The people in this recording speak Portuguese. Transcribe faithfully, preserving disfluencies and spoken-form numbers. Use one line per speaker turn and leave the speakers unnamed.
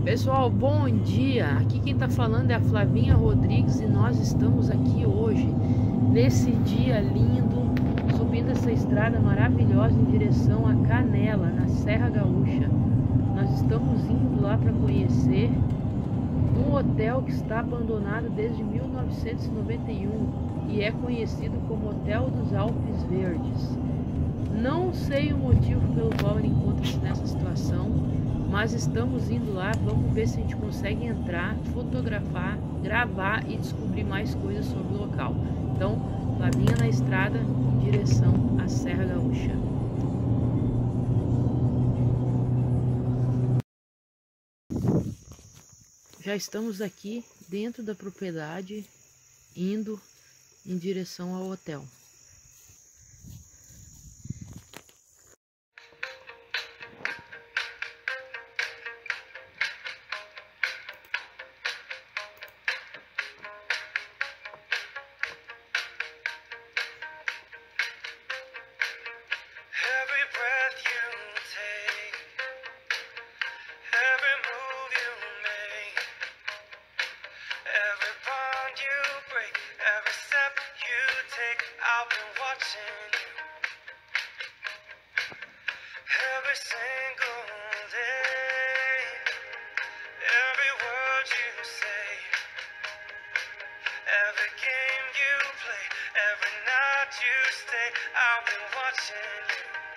Pessoal, bom dia! Aqui quem tá falando é a Flavinha Rodrigues e nós estamos aqui hoje, nesse dia lindo, subindo essa estrada maravilhosa em direção a Canela, na Serra Gaúcha. Nós estamos indo lá para conhecer um hotel que está abandonado desde mil novecentos e noventa e um e é conhecido como Hotel dos Alpes Verdes. Não sei o motivo pelo qual ele encontra-se nessa situação, mas estamos indo lá, vamos ver se a gente consegue entrar, fotografar, gravar e descobrir mais coisas sobre o local. Então, Flavinha na estrada em direção à Serra Gaúcha. Já estamos aqui dentro da propriedade, indo em direção ao hotel.
Every breath you take, every move you make, every bond you break, every step you take, I'll be watching you. Every single day, every word you say, every game you play, every night you stay, I'll be watching you.